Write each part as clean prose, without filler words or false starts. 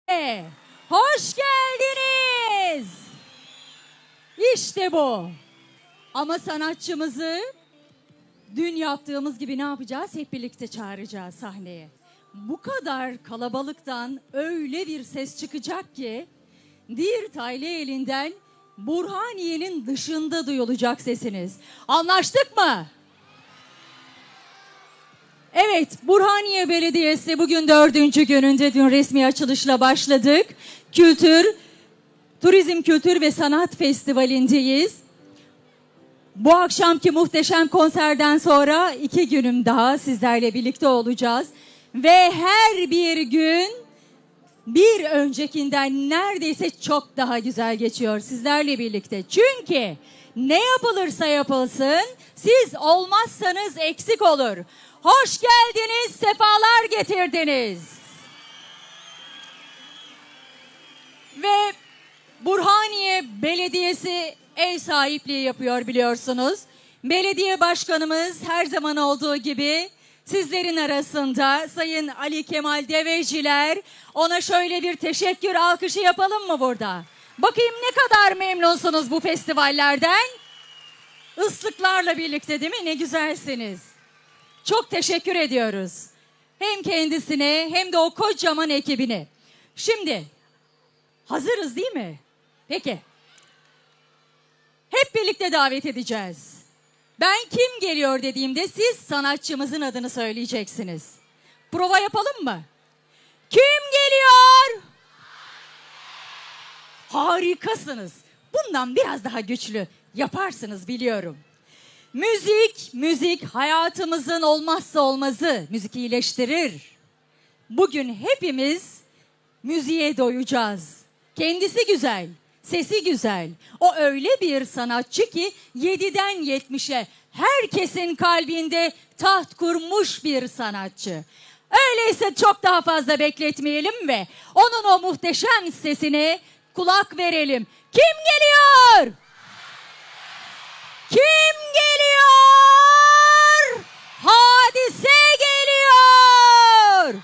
Hoş geldiniz. İşte bu. Ama sanatçımızı dün yaptığımız gibi ne yapacağız? Hep birlikte çağıracağız sahneye. Bu kadar kalabalıktan öyle bir ses çıkacak ki Dir Taylı elinden Burhaniye'nin dışında duyulacak sesiniz. Anlaştık mı? Evet, Burhaniye Belediyesi bugün 4. gününde dün resmi açılışla başladık. Turizm Kültür ve Sanat Festivali'ndeyiz. Bu akşamki muhteşem konserden sonra 2 günüm daha sizlerle birlikte olacağız. Ve her bir gün bir öncekinden neredeyse çok daha güzel geçiyor sizlerle birlikte. Çünkü ne yapılırsa yapılsın siz olmazsanız eksik olur. Hoş geldiniz, sefalar getirdiniz. Ve Burhaniye Belediyesi ev sahipliği yapıyor biliyorsunuz. Belediye başkanımız her zaman olduğu gibi sizlerin arasında Sayın Ali Kemal Deveciler. Ona şöyle bir teşekkür alkışı yapalım mı burada? Bakayım ne kadar memnunsunuz bu festivallerden. Islıklarla birlikte değil mi? Ne güzelsiniz. Çok teşekkür ediyoruz. Hem kendisine hem de o kocaman ekibine. Şimdi hazırız değil mi? Peki. Hep birlikte davet edeceğiz. Ben kim geliyor dediğimde siz sanatçımızın adını söyleyeceksiniz. Prova yapalım mı? Kim geliyor? Harikasınız. Bundan biraz daha güçlü yaparsınız biliyorum. Müzik hayatımızın olmazsa olmazı. Müzik iyileştirir. Bugün hepimiz müziğe doyacağız. Kendisi güzel, sesi güzel. O öyle bir sanatçı ki 7'den 70'e herkesin kalbinde taht kurmuş bir sanatçı. Öyleyse çok daha fazla bekletmeyelim ve onun o muhteşem sesine kulak verelim. Kim geliyor? Kim geliyor? Hadise geliyor.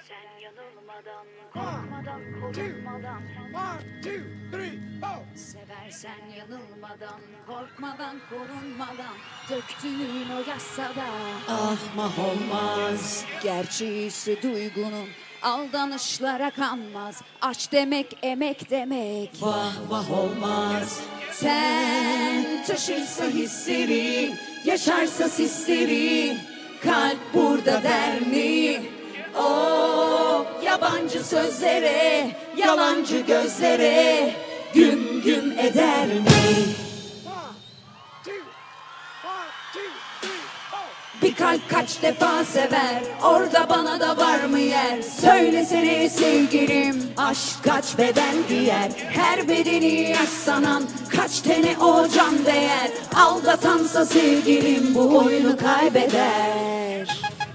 Seversen yanılmadan, korkmadan, korunmadan. 1, 2, 3, 4. Seversen yanılmadan, korkmadan, korunmadan. Döktüğün o yasada Ahmah olmaz. gerçeğisi duygunun aldanışlara kanmaz. Aşk demek emek demek. Vah vah olmaz. Sen taşırsa hisleri, yaşarsa sisleri, kalp burada der mi? O yabancı sözlere, yalancı gözlere güm güm eder mi? 1, 2, 1, 2, 3, 4. Bir kalp kaç defa sever, orada bana da var mı yer? Söylesene sevgilim, aşk kaç beden giyer? Her bedeni yaş sanan, kaç tane o can değer? Aldatansa sevgilim bu oyunu kaybeder.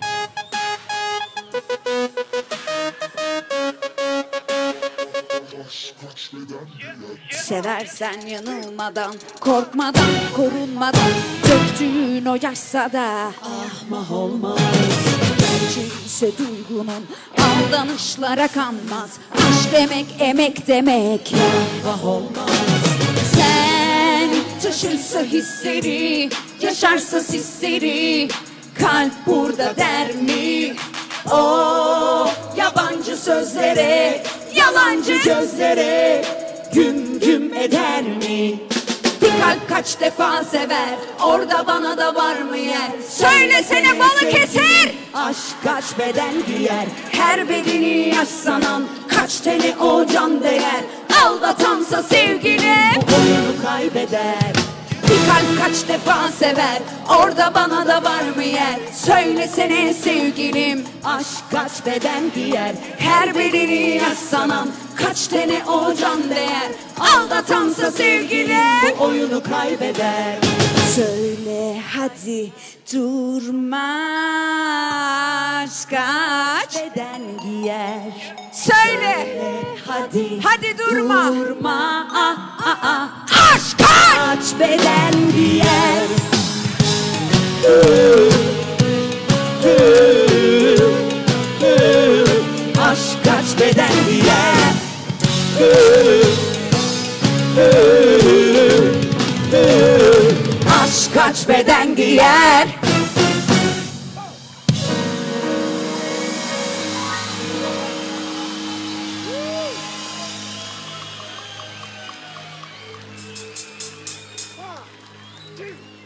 Seversen yanılmadan, korkmadan, korunmadan, döktüğün o yaşsa da Ahmah olmaz. gerçeğiyse duygunun aldanışlara kanmaz. Aşk demek emek demek. Vah olmaz. Sen taşırsa hisleri, yaşarsa sisleri, kalp burada der mi? O yabancı sözlere, yalancı gözlere güm güm eder mi? Bir kalp kaç defa sever, orada bana da var mı yer? Söylesene Balıkesir! Aşk kaç beden giyer, her bedeni yaş sanan, kaç tane o can değer? Aldatansa sevgilim Bu oyunu kaybeder. bir kalp kaç defa sever, orada bana da var mı yer? Söylesene sevgilim, aşk kaç beden giyer? Her bedeni yaş sanan, kaç tane o can değer? Aldatansa sevgilim Bu oyunu kaybeder. söyle hadi durma, aşk kaç beden giyer? Söyle hadi durma, aşk kaç beden giyer? Aşk kaç beden giyer? Aşk kaç beden giyer? One, two.